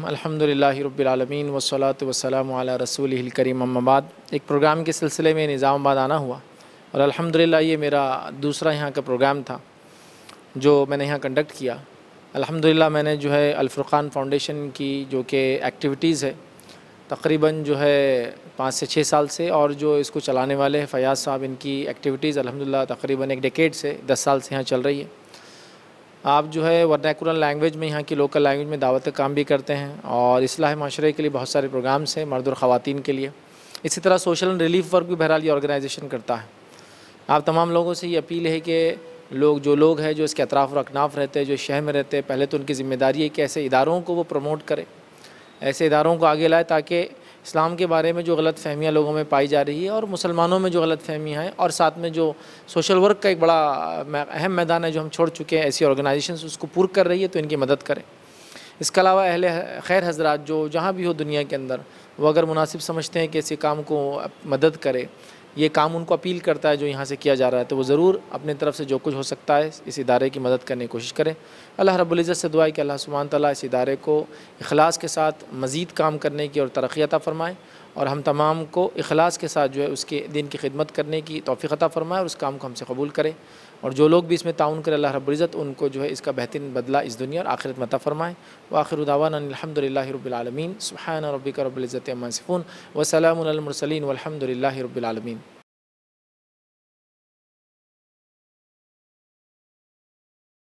अल्हम्दुलिल्लाहि रब्बिल आलमीन वस्सलातु वस्सलामु अला रसूलिहिल करीम अम्मा बाद। एक प्रोग्राम के सिलसिले में निज़ामाबाद आना हुआ और अल्हम्दुलिल्लाह ये मेरा दूसरा यहाँ का प्रोग्राम था जो मैंने यहाँ कंडक्ट किया। अल्हम्दुलिल्लाह मैंने जो है अल फुरक़ान फ़ाउंडेशन की जो कि एक्टिविटीज़ है तकरीबन जो है 5 से 6 साल से, और जो इसको चलाने वाले हैं फ़याज़ साहब, इनकी एक्टिविटीज़ अल्हम्दुलिल्लाह तकरीबन एक डेकेड से 10 साल से यहाँ चल रही है। आप जो है वर्नाकुलर लैंग्वेज में, यहाँ की लोकल लैंग्वेज में दावत काम भी करते हैं और इस्लाह माशरे के लिए बहुत सारे प्रोग्राम्स हैं मर्द और ख़वातीन के लिए। इसी तरह सोशल एंड रिलीफ वर्क भी बहरहाल ये ऑर्गेनाइजेशन करता है। आप तमाम लोगों से ये अपील है कि जो लोग हैं जो इसके अतराफ़ और अकनाफ़ रहते हैं, जो शहर में रहते हैं, पहले तो उनकी ज़िम्मेदारी है कि ऐसे इदारों को वो प्रमोट करें, ऐसे इदारों को आगे लाए ताकि इस्लाम के बारे में जो गलत फ़हमियाँ लोगों में पाई जा रही है और मुसलमानों में जो गलत फ़हमियाँ हैं, और साथ में जो सोशल वर्क का एक बड़ा अहम मैदान है जो हम छोड़ चुके हैं, ऐसी ऑर्गेनाइजेशंस उसको पूर्ण कर रही है, तो इनकी मदद करें। इसके अलावा अहले खैर हज़रात जो जहाँ भी हो दुनिया के अंदर, वो अगर मुनासिब समझते हैं कि ऐसे काम को मदद करे, ये काम उनको अपील करता है जो यहाँ से किया जा रहा है, तो वो ज़रूर अपनी तरफ से जो कुछ हो सकता है इस इदारे की मदद करने की कोशिश करें। अल्लाह रब्बुल इज़्ज़त से दुआ है कि अल्लाह सुब्हान तआला इस इदारे को इखलास के साथ मज़ीद काम करने की और तरक्की अता फ़रमाए, और हम तमाम को इखलास के साथ जो है उसके दीन की खिदमत करने की तौफ़ीक़ अता फ़रमाए और उस काम को हमसे कबूल करे। और जो लोग भी इसमें ताउन करें, अल्लाह रब्बुल इज़्ज़त उनको जो है इसका बेहतरीन बदला इस दुनिया और आखिरत में अता फ़रमाए। व आखिरु दावाना अल्हम्दुलिल्लाहि रब्बिल आलमीन। सुब्हान रब्बिका रब्बिल इज़्ज़ति अम्मा यसिफ़ून व सलामुन अलल मुरसलीन वल्हम्दुलिल्लाहि रब्बिल आलमीन।